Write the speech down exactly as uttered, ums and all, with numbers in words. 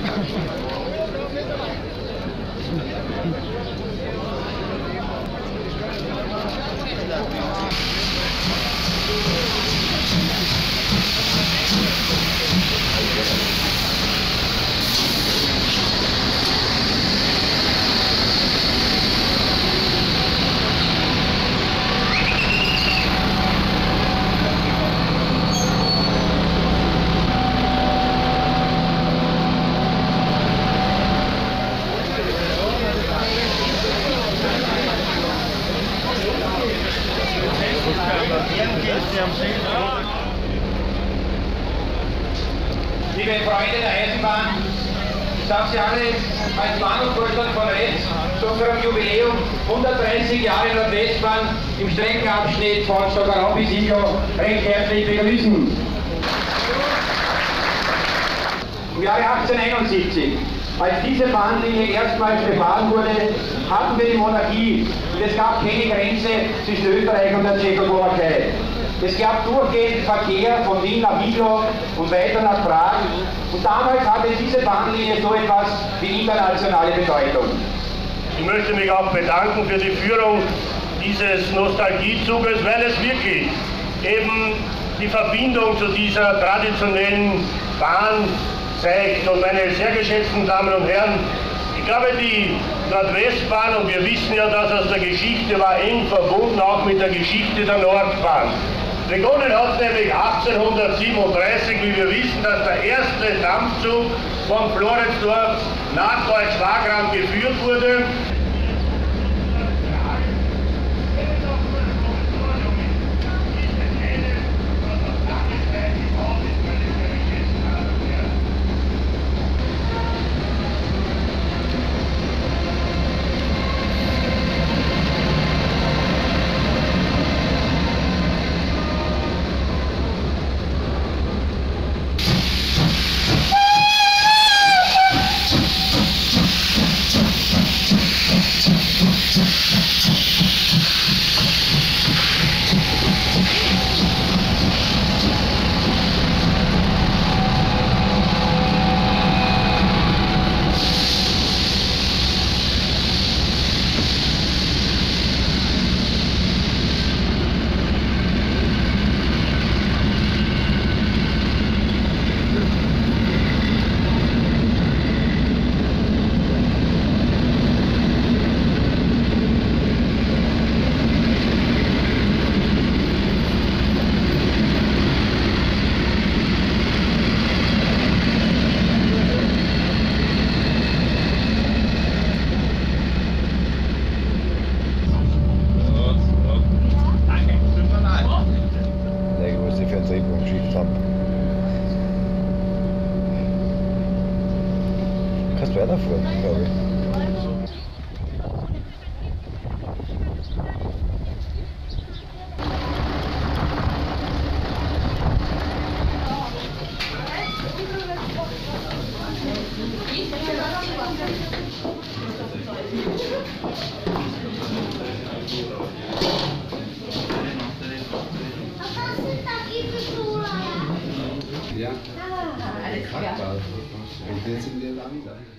Liebe Freunde der Eisenbahn, ich darf Sie alle als Bahnhofvorstand von Retz zu unserem Jubiläum hundertdreißig Jahre Nordwestbahn im Streckenabschnitt von Stockerau bis Iglo recht herzlich begrüßen. Im Jahre achtzehnhunderteinundsiebzig, als diese Bahnlinie erstmals befahren wurde, hatten wir die Monarchie und es gab keine Grenze zwischen Österreich und der Tschechoslowakei. Es gab durchgehend Verkehr von Wien nach Iglo und weiter nach Prag und damals hatte diese Bahnlinie so etwas wie internationale Bedeutung. Ich möchte mich auch bedanken für die Führung dieses Nostalgiezuges, weil es wirklich eben die Verbindung zu dieser traditionellen Bahn zeigt. Und meine sehr geschätzten Damen und Herren, ich glaube, die Nordwestbahn, und wir wissen ja, dass aus der Geschichte war eng verbunden auch mit der Geschichte der Nordbahn. Begonnen hat nämlich achtzehnhundertsiebenunddreißig, wie wir wissen, dass der erste Dampfzug von Floridsdorf nach Deutsch-Wagram geführt wurde. Kannst du weiterfahren, glaube ich. Ja, alles klar. Und jetzt sind wir lang.